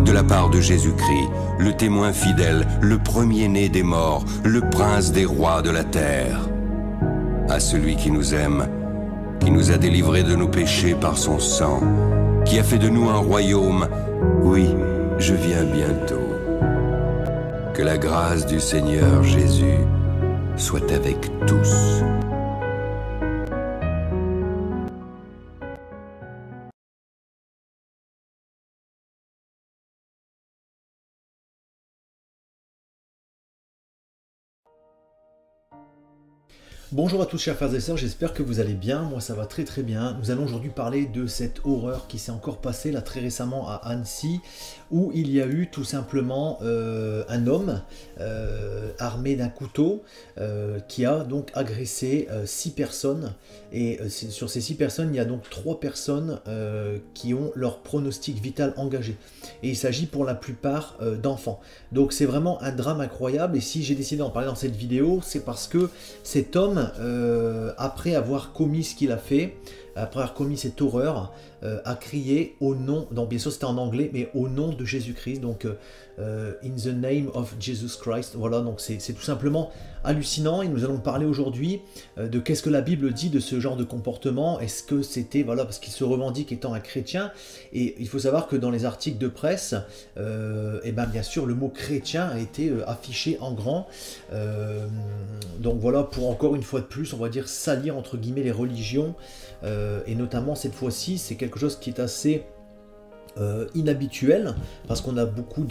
de la part de Jésus-Christ, le témoin fidèle, le premier-né des morts, le prince des rois de la terre. À celui qui nous aime, qui nous a délivrés de nos péchés par son sang, qui a fait de nous un royaume, oui, je viens bientôt. Que la grâce du Seigneur Jésus soit avec tous. Bonjour à tous chers frères et sœurs, j'espère que vous allez bien, moi ça va très très bien. Nous allons aujourd'hui parler de cette horreur qui s'est encore passée là très récemment à Annecy, où il y a eu tout simplement un homme armé d'un couteau qui a donc agressé 6 personnes. Et sur ces 6 personnes, il y a donc 3 personnes qui ont leur pronostic vital engagé. Et il s'agit pour la plupart d'enfants. Donc c'est vraiment un drame incroyable, et si j'ai décidé d'en parler dans cette vidéo, c'est parce que cet homme, après avoir commis ce qu'il a fait, après avoir commis cette horreur, a crié au nom, donc bien sûr c'était en anglais, mais au nom de Jésus-Christ, donc in the name of Jesus Christ, voilà, donc c'est tout simplement hallucinant. Et nous allons parler aujourd'hui de qu'est-ce que la Bible dit de ce genre de comportement. Est-ce que c'était, voilà, parce qu'il se revendique étant un chrétien, et il faut savoir que dans les articles de presse, et ben bien sûr le mot chrétien a été affiché en grand, donc voilà, pour encore une fois de plus, on va dire salir entre guillemets les religions, et notamment cette fois-ci c'est quelque chose qui est assez inhabituel, parce qu'on a beaucoup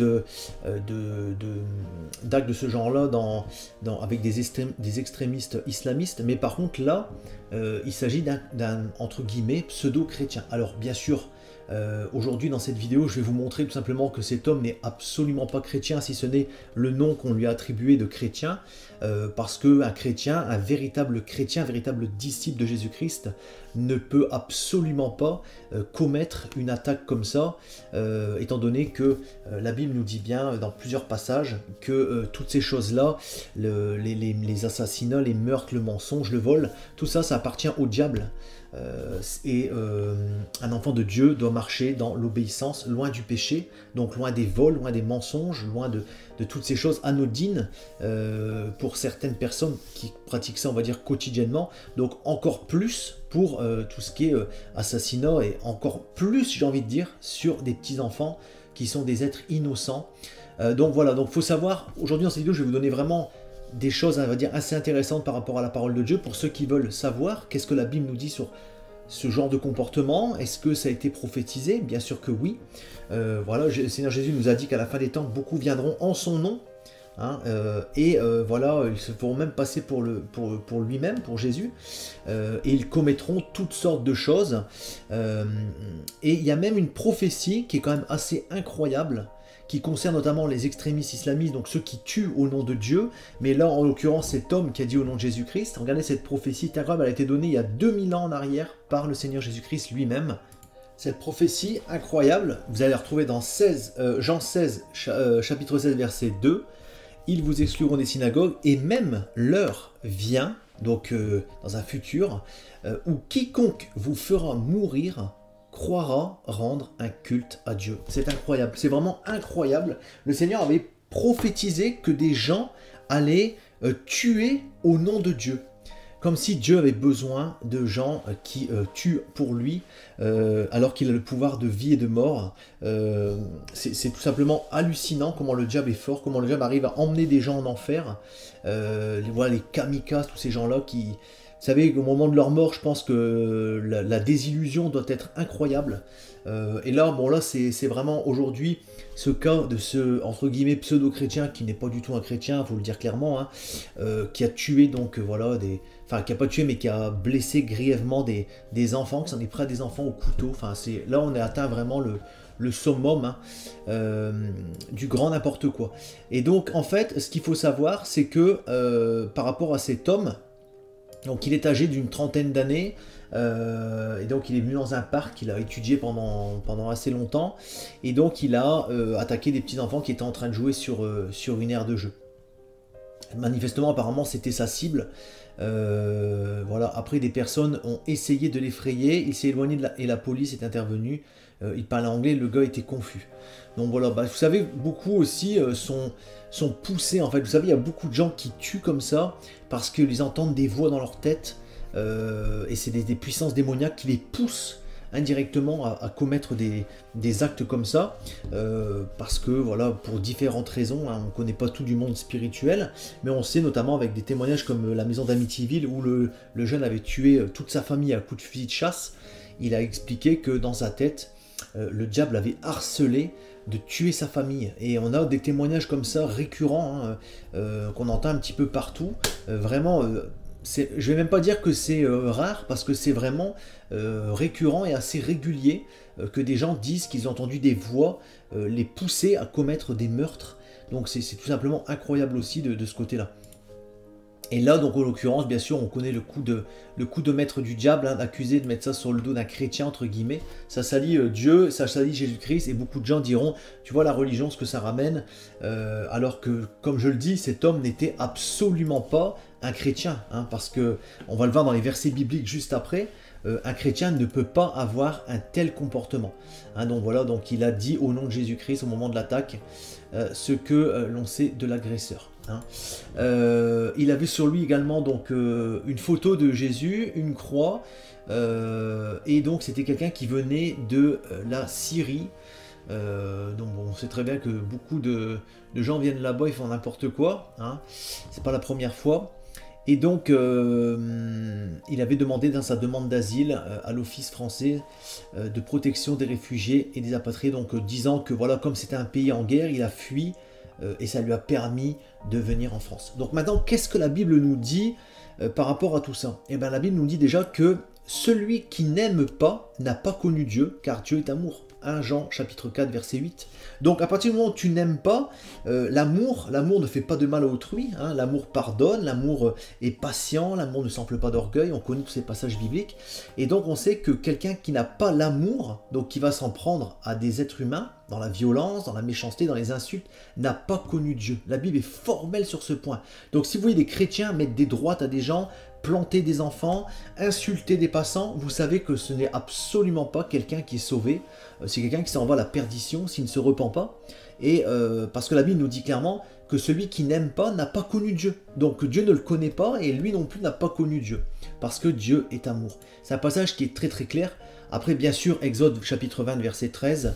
d'actes de ce genre-là avec des extrémistes islamistes, mais par contre là, il s'agit d'un entre guillemets pseudo-chrétien. Alors bien sûr, aujourd'hui dans cette vidéo, je vais vous montrer tout simplement que cet homme n'est absolument pas chrétien, si ce n'est le nom qu'on lui a attribué de chrétien, parce qu'un chrétien, un véritable chrétien, un véritable disciple de Jésus-Christ, ne peut absolument pas commettre une attaque comme ça, étant donné que la Bible nous dit bien dans plusieurs passages que toutes ces choses-là, les assassinats, les meurtres, le mensonge, le vol, tout ça, ça appartient au diable. Un enfant de Dieu doit marcher dans l'obéissance, loin du péché, donc loin des vols, loin des mensonges, loin de toutes ces choses anodines pour certaines personnes qui pratiquent ça, on va dire, quotidiennement. Donc encore plus pour tout ce qui est assassinat, et encore plus, j'ai envie de dire, sur des petits-enfants qui sont des êtres innocents. Donc voilà, donc il faut savoir, aujourd'hui dans cette vidéo, je vais vous donner vraiment des choses, on va dire, assez intéressantes par rapport à la parole de Dieu, pour ceux qui veulent savoir qu'est-ce que la Bible nous dit sur ce genre de comportement. Est-ce que ça a été prophétisé? Bien sûr que oui. Voilà, le Seigneur Jésus nous a dit qu'à la fin des temps, beaucoup viendront en son nom. Hein, voilà, ils se feront même passer pour lui-même, pour Jésus, et ils commettront toutes sortes de choses. Et il y a même une prophétie qui est quand même assez incroyable, qui concerne notamment les extrémistes islamistes, donc ceux qui tuent au nom de Dieu. Mais là, en l'occurrence, cet homme qui a dit au nom de Jésus-Christ, regardez, cette prophétie incroyable, elle a été donnée il y a 2000 ans en arrière par le Seigneur Jésus-Christ lui-même. Cette prophétie incroyable, vous allez la retrouver dans Jean 16, chapitre 16, verset 2. Ils vous excluront des synagogues, et même l'heure vient, donc dans un futur, où quiconque vous fera mourir croira rendre un culte à Dieu. C'est incroyable, c'est vraiment incroyable. Le Seigneur avait prophétisé que des gens allaient tuer au nom de Dieu. Comme si Dieu avait besoin de gens qui tuent pour lui, alors qu'il a le pouvoir de vie et de mort. C'est tout simplement hallucinant comment le diable est fort, comment le diable arrive à emmener des gens en enfer. Voilà, les kamikazes, tous ces gens-là qui... Vous savez, au moment de leur mort, je pense que la désillusion doit être incroyable. Et là, bon, là, c'est vraiment aujourd'hui ce cas de ce, entre guillemets, pseudo-chrétien, qui n'est pas du tout un chrétien, il faut le dire clairement, hein, qui a tué, donc, voilà, enfin, qui n'a pas tué, mais qui a blessé grièvement des enfants, qui s'en est pris à des enfants au couteau. Enfin, là, on a atteint vraiment le summum, hein, du grand n'importe quoi. Et donc, en fait, ce qu'il faut savoir, c'est que, par rapport à cet homme, donc il est âgé d'une trentaine d'années, et donc il est venu dans un parc, il a étudié pendant assez longtemps, et donc il a attaqué des petits enfants qui étaient en train de jouer sur une aire de jeu. Manifestement, apparemment, c'était sa cible. Voilà. Après, des personnes ont essayé de l'effrayer, il s'est éloigné et la police est intervenue il parlait anglais, le gars était confus. Donc voilà, bah, vous savez, beaucoup aussi sont poussés, en fait. Vous savez, il y a beaucoup de gens qui tuent comme ça, parce qu'ils entendent des voix dans leur tête, et c'est des puissances démoniaques qui les poussent indirectement à commettre des actes comme ça, parce que voilà, pour différentes raisons, hein, on ne connaît pas tout du monde spirituel, mais on sait notamment avec des témoignages comme la maison d'Amityville où le jeune avait tué toute sa famille à coups de fusil de chasse. Il a expliqué que dans sa tête, le diable avait harcelé de tuer sa famille, et on a des témoignages comme ça récurrents, hein, qu'on entend un petit peu partout, vraiment. Je vais même pas dire que c'est rare, parce que c'est vraiment récurrent et assez régulier que des gens disent qu'ils ont entendu des voix les pousser à commettre des meurtres. Donc c'est tout simplement incroyable aussi de ce côté-là. Et là, donc en l'occurrence, bien sûr, on connaît le coup de maître du diable, hein, accusé de mettre ça sur le dos d'un chrétien, entre guillemets. Ça salit Dieu, ça salit Jésus-Christ, et beaucoup de gens diront, tu vois la religion, ce que ça ramène, alors que, comme je le dis, cet homme n'était absolument pas un chrétien, hein, parce que, on va le voir dans les versets bibliques juste après, un chrétien ne peut pas avoir un tel comportement. Hein, donc voilà, donc il a dit au nom de Jésus-Christ au moment de l'attaque ce que l'on sait de l'agresseur. Hein. Il avait sur lui également donc une photo de Jésus, une croix, et donc c'était quelqu'un qui venait de la Syrie. Donc bon, on sait très bien que beaucoup de gens viennent là-bas, ils font n'importe quoi. Hein. C'est pas la première fois. Et donc, il avait demandé dans sa demande d'asile à l'Office français de protection des réfugiés et des apatriés, donc disant que voilà, comme c'était un pays en guerre, il a fui et ça lui a permis de venir en France. Donc maintenant, qu'est-ce que la Bible nous dit par rapport à tout ça? Eh bien, la Bible nous dit déjà que celui qui n'aime pas n'a pas connu Dieu, car Dieu est amour. 1 Jean chapitre 4 verset 8. Donc à partir du moment où tu n'aimes pas, l'amour ne fait pas de mal à autrui, hein, l'amour pardonne, l'amour est patient, l'amour ne s'enfle pas d'orgueil, on connaît tous ces passages bibliques, et donc on sait que quelqu'un qui n'a pas l'amour, donc qui va s'en prendre à des êtres humains, dans la violence, dans la méchanceté, dans les insultes, n'a pas connu Dieu. La Bible est formelle sur ce point. Donc si vous voyez des chrétiens mettre des droites à des gens, planter des enfants, insulter des passants, vous savez que ce n'est absolument pas quelqu'un qui est sauvé, c'est quelqu'un qui s'en va à la perdition s'il ne se repent pas, et parce que la Bible nous dit clairement que celui qui n'aime pas n'a pas connu Dieu. Donc Dieu ne le connaît pas, et lui non plus n'a pas connu Dieu, parce que Dieu est amour. C'est un passage qui est très très clair. Après, bien sûr, Exode chapitre 20, verset 13,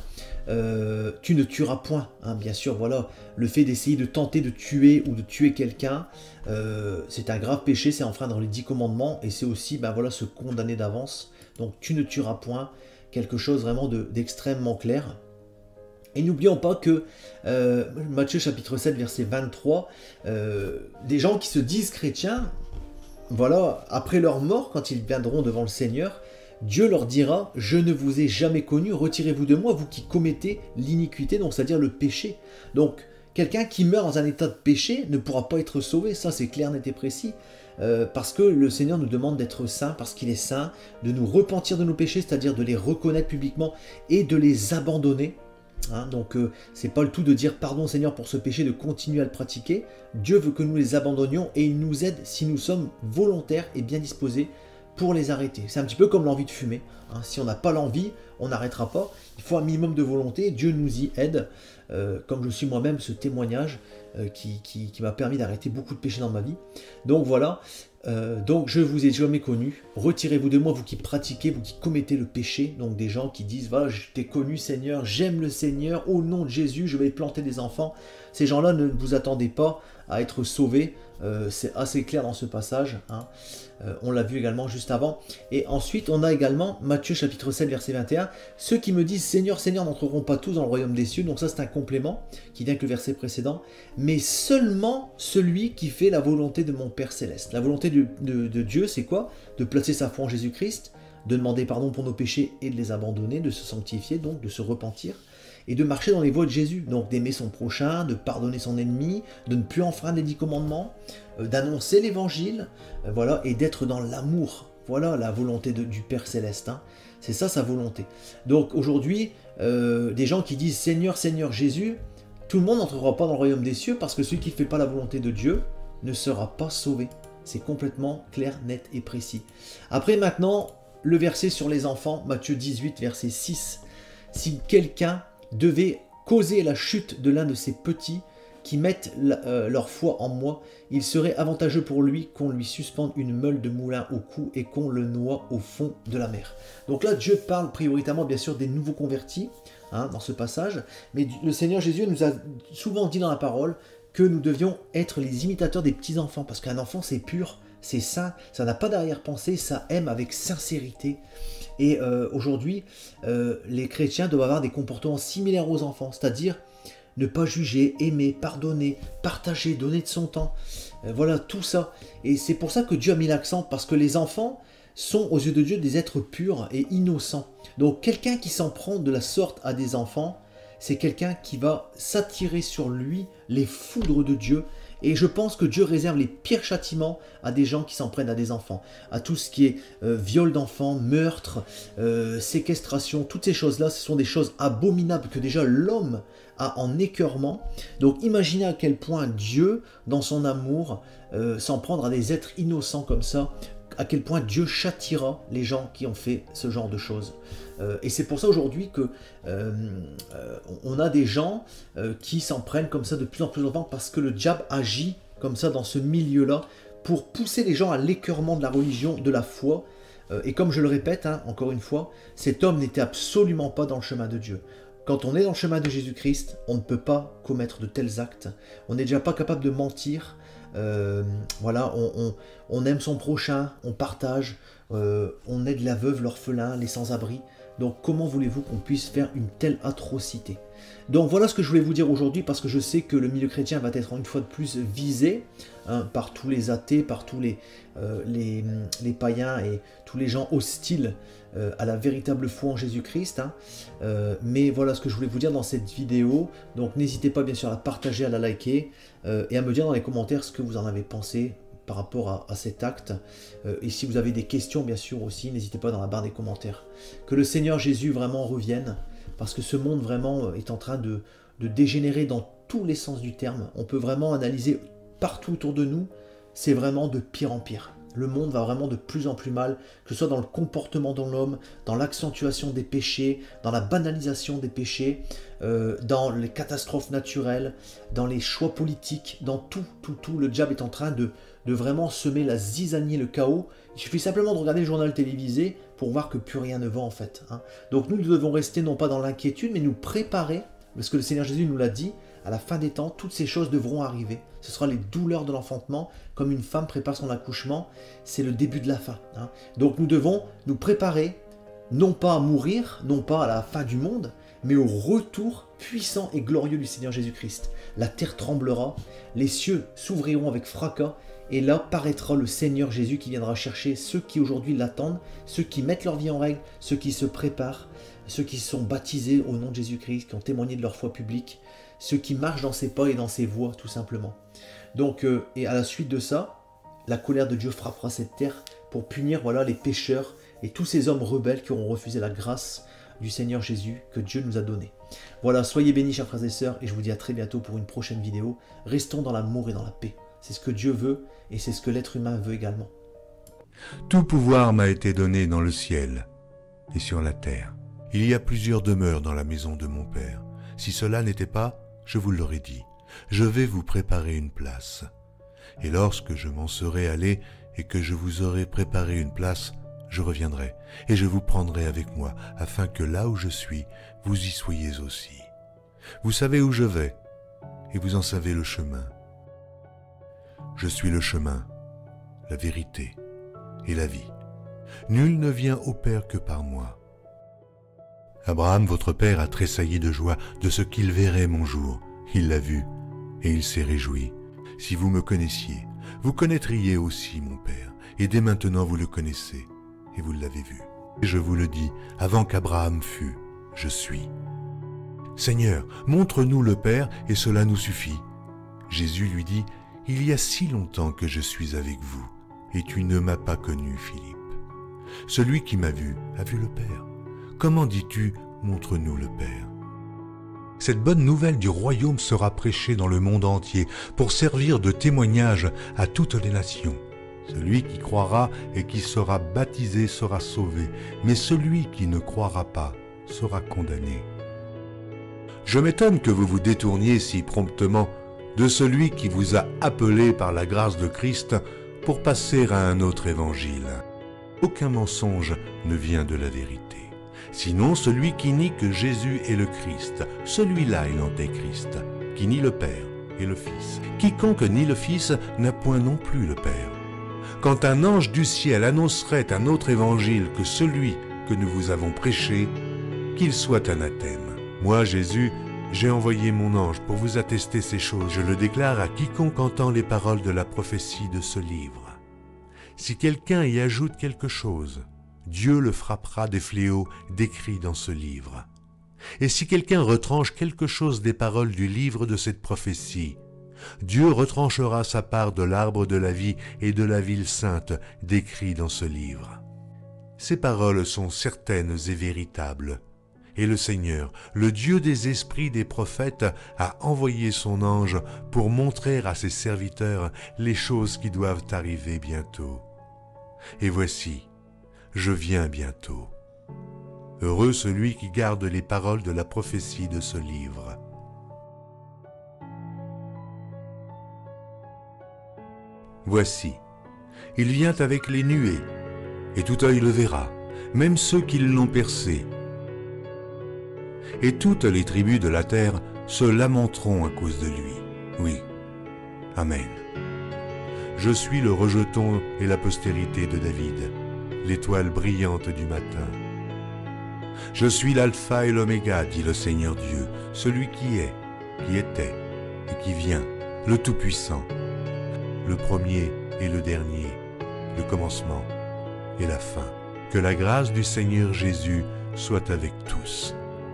tu ne tueras point. Hein, bien sûr, voilà, le fait d'essayer de tenter de tuer ou de tuer quelqu'un, c'est un grave péché, c'est enfreindre les 10 commandements, et c'est aussi ben, voilà, se condamner d'avance. Donc tu ne tueras point, quelque chose vraiment d'extrêmement clair. Et n'oublions pas que Matthieu chapitre 7, verset 23, des gens qui se disent chrétiens, voilà, après leur mort, quand ils viendront devant le Seigneur, Dieu leur dira, je ne vous ai jamais connu, retirez-vous de moi, vous qui commettez l'iniquité, donc c'est-à-dire le péché. Donc, quelqu'un qui meurt dans un état de péché ne pourra pas être sauvé, ça c'est clair, net et précis, parce que le Seigneur nous demande d'être saints, parce qu'il est saint, de nous repentir de nos péchés, c'est-à-dire de les reconnaître publiquement et de les abandonner. Hein, donc c'est pas le tout de dire pardon Seigneur pour ce péché, de continuer à le pratiquer. Dieu veut que nous les abandonnions et il nous aide si nous sommes volontaires et bien disposés pour les arrêter. C'est un petit peu comme l'envie de fumer. Hein. Si on n'a pas l'envie, on n'arrêtera pas. Il faut un minimum de volonté. Dieu nous y aide. Comme je suis moi-même ce témoignage qui m'a permis d'arrêter beaucoup de péchés dans ma vie. Donc voilà. Donc je vous ai jamais connu. Retirez-vous de moi, vous qui pratiquez, vous qui commettez le péché. Donc des gens qui disent, voilà, je t'ai connu Seigneur, j'aime le Seigneur, au nom de Jésus, je vais planter des enfants. Ces gens-là, ne vous attendez pas à être sauvés. C'est assez clair dans ce passage, hein. On l'a vu également juste avant. Et ensuite on a également Matthieu chapitre 7 verset 21, ceux qui me disent Seigneur, Seigneur n'entreront pas tous dans le royaume des cieux. Donc ça c'est un complément qui vient avec le verset précédent, mais seulement celui qui fait la volonté de mon Père Céleste. La volonté de Dieu, c'est quoi? De placer sa foi en Jésus-Christ, de demander pardon pour nos péchés et de les abandonner, de se sanctifier, donc de se repentir et de marcher dans les voies de Jésus, donc d'aimer son prochain, de pardonner son ennemi, de ne plus enfreindre les 10 commandements, d'annoncer l'évangile, voilà, et d'être dans l'amour. Voilà la volonté du Père Céleste, hein. C'est ça sa volonté. Donc aujourd'hui, des gens qui disent Seigneur, Seigneur Jésus, tout le monde n'entrera pas dans le royaume des cieux parce que celui qui ne fait pas la volonté de Dieu ne sera pas sauvé. C'est complètement clair, net et précis. Après maintenant, le verset sur les enfants, Matthieu 18, verset 6. si quelqu'un devait causer la chute de l'un de ces petits qui mettent leur foi en moi, il serait avantageux pour lui qu'on lui suspende une meule de moulin au cou et qu'on le noie au fond de la mer. Donc là, Dieu parle prioritairement, bien sûr, des nouveaux convertis, dans ce passage, mais le Seigneur Jésus nous a souvent dit dans la parole que nous devions être les imitateurs des petits-enfants, parce qu'un enfant, c'est pur, c'est saint, ça n'a pas d'arrière-pensée, ça aime avec sincérité. Et aujourd'hui, les chrétiens doivent avoir des comportements similaires aux enfants, c'est-à-dire ne pas juger, aimer, pardonner, partager, donner de son temps. Voilà, tout ça. Et c'est pour ça que Dieu a mis l'accent, parce que les enfants sont aux yeux de Dieu des êtres purs et innocents. Donc quelqu'un qui s'en prend de la sorte à des enfants, c'est quelqu'un qui va s'attirer sur lui les foudres de Dieu. Et je pense que Dieu réserve les pires châtiments à des gens qui s'en prennent à des enfants. À tout ce qui est viol d'enfants, meurtre, séquestration, toutes ces choses-là, ce sont des choses abominables que déjà l'homme a en écœurement. Donc imaginez à quel point Dieu, dans son amour, s'en prendre à des êtres innocents comme ça, à quel point Dieu châtiera les gens qui ont fait ce genre de choses. Et c'est pour ça aujourd'hui que on a des gens qui s'en prennent comme ça de plus en plus longtemps, parce que le diable agit comme ça dans ce milieu-là pour pousser les gens à l'écœurement de la religion, de la foi. Et comme je le répète, encore une fois, cet homme n'était absolument pas dans le chemin de Dieu. Quand on est dans le chemin de Jésus-Christ, on ne peut pas commettre de tels actes. On n'est déjà pas capable de mentir. Voilà, on aime son prochain, on partage, on aide la veuve, l'orphelin, les sans-abri. Donc comment voulez-vous qu'on puisse faire une telle atrocité? Donc voilà ce que je voulais vous dire aujourd'hui, parce que je sais que le milieu chrétien va être une fois de plus visé par tous les athées, par tous les païens et tous les gens hostiles à la véritable foi en Jésus-Christ. Mais voilà ce que je voulais vous dire dans cette vidéo. Donc n'hésitez pas bien sûr à la partager, à la liker et à me dire dans les commentaires ce que vous en avez pensé par rapport à cet acte. Et si vous avez des questions, bien sûr aussi, n'hésitez pas dans la barre des commentaires. Que le Seigneur Jésus vraiment revienne, parce que ce monde vraiment est en train de dégénérer dans tous les sens du terme. On peut vraiment analyser partout autour de nous, c'est vraiment de pire en pire. Le monde va vraiment de plus en plus mal, que ce soit dans le comportement de l'homme, dans l'accentuation des péchés, dans la banalisation des péchés, dans les catastrophes naturelles, dans les choix politiques, dans tout. Le diable est en train de vraiment semer la zizanie, le chaos. Il suffit simplement de regarder le journal télévisé pour voir que plus rien ne va en fait. Donc nous devons rester non pas dans l'inquiétude, mais nous préparer, parce que le Seigneur Jésus nous l'a dit, à la fin des temps, toutes ces choses devront arriver. Ce sera les douleurs de l'enfantement, comme une femme prépare son accouchement, c'est le début de la fin. Donc nous devons nous préparer, non pas à mourir, non pas à la fin du monde, mais au retour puissant et glorieux du Seigneur Jésus-Christ. La terre tremblera, les cieux s'ouvriront avec fracas, et là paraîtra le Seigneur Jésus qui viendra chercher ceux qui aujourd'hui l'attendent, ceux qui mettent leur vie en règle, ceux qui se préparent, ceux qui sont baptisés au nom de Jésus-Christ, qui ont témoigné de leur foi publique, ceux qui marchent dans ses pas et dans ses voies, tout simplement. Donc, et à la suite de ça, la colère de Dieu frappera cette terre pour punir les pécheurs et tous ces hommes rebelles qui auront refusé la grâce du Seigneur Jésus que Dieu nous a donnée. Voilà, soyez bénis, chers frères et sœurs, et je vous dis à très bientôt pour une prochaine vidéo. Restons dans l'amour et dans la paix. C'est ce que Dieu veut, et c'est ce que l'être humain veut également. Tout pouvoir m'a été donné dans le ciel et sur la terre. Il y a plusieurs demeures dans la maison de mon Père. Si cela n'était pas, je vous l'aurais dit. Je vais vous préparer une place. Et lorsque je m'en serai allé et que je vous aurai préparé une place, je reviendrai et je vous prendrai avec moi, afin que là où je suis, vous y soyez aussi. Vous savez où je vais, et vous en savez le chemin. Je suis le chemin, la vérité et la vie. Nul ne vient au Père que par moi. Abraham, votre père, a tressailli de joie de ce qu'il verrait mon jour. Il l'a vu, et il s'est réjoui. Si vous me connaissiez, vous connaîtriez aussi mon Père, et dès maintenant vous le connaissez, et vous l'avez vu. Et je vous le dis, avant qu'Abraham fût, je suis. Seigneur, montre-nous le Père, et cela nous suffit. Jésus lui dit, il y a si longtemps que je suis avec vous, et tu ne m'as pas connu, Philippe. Celui qui m'a vu a vu le Père. Comment dis-tu, montre-nous le Père? Cette bonne nouvelle du royaume sera prêchée dans le monde entier pour servir de témoignage à toutes les nations. Celui qui croira et qui sera baptisé sera sauvé, mais celui qui ne croira pas sera condamné. Je m'étonne que vous vous détourniez si promptement de celui qui vous a appelé par la grâce de Christ pour passer à un autre évangile. Aucun mensonge ne vient de la vérité. Sinon celui qui nie que Jésus est le Christ, celui-là est l'antéchrist, qui nie le Père et le Fils. Quiconque nie le Fils n'a point non plus le Père. Quand un ange du ciel annoncerait un autre évangile que celui que nous vous avons prêché, qu'il soit anathème. Moi, Jésus, j'ai envoyé mon ange pour vous attester ces choses. Je le déclare à quiconque entend les paroles de la prophétie de ce livre. Si quelqu'un y ajoute quelque chose, Dieu le frappera des fléaux décrits dans ce livre. Et si quelqu'un retranche quelque chose des paroles du livre de cette prophétie, Dieu retranchera sa part de l'arbre de la vie et de la ville sainte décrits dans ce livre. Ces paroles sont certaines et véritables. Et le Seigneur, le Dieu des esprits des prophètes, a envoyé son ange pour montrer à ses serviteurs les choses qui doivent arriver bientôt. Et voici, je viens bientôt. Heureux celui qui garde les paroles de la prophétie de ce livre. Voici, il vient avec les nuées, et tout œil le verra, même ceux qui l'ont percé. Et toutes les tribus de la terre se lamenteront à cause de lui. Oui, Amen. Je suis le rejeton et la postérité de David, l'étoile brillante du matin. Je suis l'alpha et l'oméga, dit le Seigneur Dieu, celui qui est, qui était et qui vient, le Tout-Puissant, le premier et le dernier, le commencement et la fin. Que la grâce du Seigneur Jésus soit avec tous.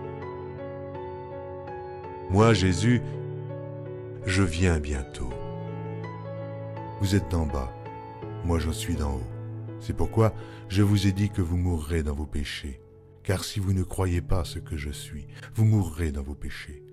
Moi, Jésus, je viens bientôt. Vous êtes d'en bas, moi je suis d'en haut. C'est pourquoi je vous ai dit que vous mourrez dans vos péchés. Car si vous ne croyez pas ce que je suis, vous mourrez dans vos péchés.